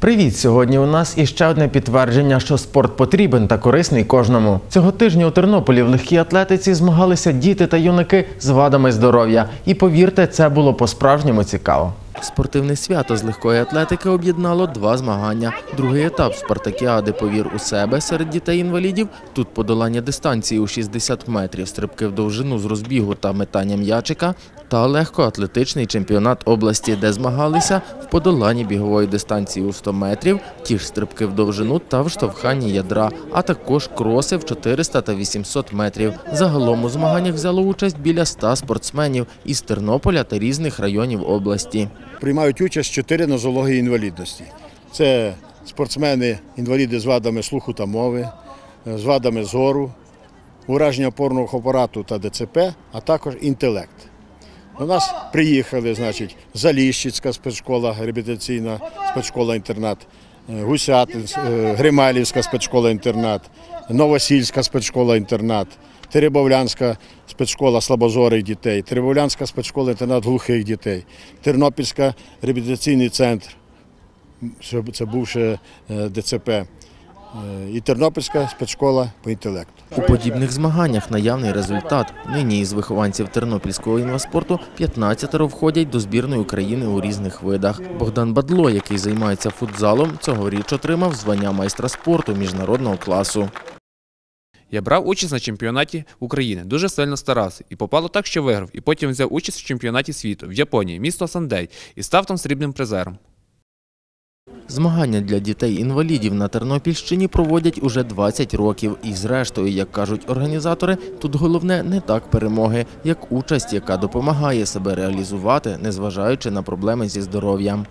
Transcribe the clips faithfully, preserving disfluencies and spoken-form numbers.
Привіт! Сьогодні у нас іще одне підтвердження, що спорт потрібен та корисний кожному. Цього тижня у Тернополі в легкій атлетиці змагалися діти та юнаки з вадами здоров'я. І повірте, це було по-справжньому цікаво. Спортивне свято з легкої атлетики об'єднало два змагання. Другий етап спартакіади «Повір у себе» серед дітей-інвалідів. Тут подолання дистанції у шістдесят метрів, стрибки в довжину з розбігу та метання м'ячика. Та легкоатлетичний чемпіонат області, де змагалися в подоланні бігової дистанції у сто метрів, ті ж стрибки в довжину та в штовханні ядра, а також кроси в чотириста та вісімсот метрів. Загалом у змаганнях взяло участь біля ста спортсменів із Тернополя та різних районів області. Приймають участь чотири нозології інвалідності. Це спортсмени-інваліди з вадами слуху та мови, з вадами зору, ураження опорного апарату та ДЦП, а також інтелект. До нас приїхали, значить, Заліщицька спецшкола, реабілітаційна спецшкола-інтернат, Гусятинська, Грималівська спецшкола-інтернат, Новосільська спецшкола-інтернат, Теребовлянська спецшкола слабозорих дітей, Теребовлянська спецшкола-інтернат глухих дітей, Тернопільська реабілітаційний центр, це бувше ДЦП, і Тернопільська спецшкола по інтелекту. У подібних змаганнях наявний результат. Нині із вихованців тернопільського інваспорту п'ятнадцятеро входять до збірної України у різних видах. Богдан Бадло, який займається футзалом, цьогоріч отримав звання майстра спорту міжнародного класу. Я брав участь на чемпіонаті України, дуже сильно старався. І попало так, що виграв. І потім взяв участь в чемпіонаті світу в Японії, місто Сандей, і став там срібним призером. Змагання для дітей-інвалідів на Тернопільщині проводять уже двадцять років. І зрештою, як кажуть організатори, тут головне не так перемоги, як участь, яка допомагає себе реалізувати, незважаючи на проблеми зі здоров'ям.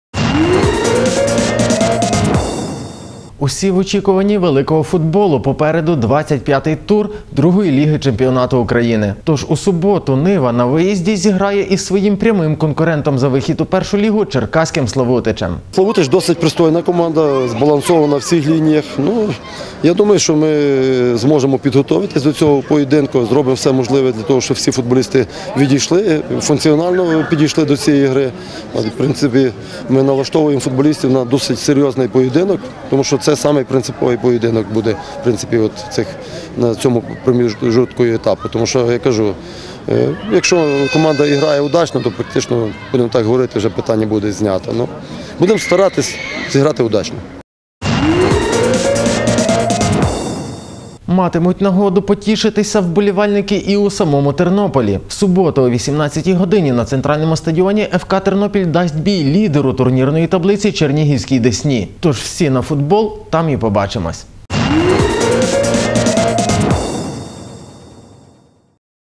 Усі в очікуванні великого футболу. Попереду двадцять п'ятий тур другої ліги чемпіонату України. Тож у суботу Нива на виїзді зіграє із своїм прямим конкурентом за вихід у першу лігу черкаським Славутичем. Славутич досить пристойна команда, збалансована в всіх лініях. Ну, я думаю, що ми зможемо підготуватися до цього поєдинку, зробимо все можливе для того, щоб всі футболісти відійшли, функціонально підійшли до цієї гри. В принципі, ми налаштовуємо футболістів на досить серйозний поєдинок, тому що це Це самий принциповий поєдинок буде, в принципі, от цих, на цьому проміжутку етапу. Тому що, я кажу, якщо команда грає удачно, то практично, будемо так говорити, вже питання буде знято. Ну, будемо старатись зіграти удачно. Матимуть нагоду потішитися вболівальники і у самому Тернополі. В суботу о вісімнадцятій годині на центральному стадіоні еф ка «Тернопіль» дасть бій лідеру турнірної таблиці Чернігівській «Десні». Тож всі на футбол, там і побачимось.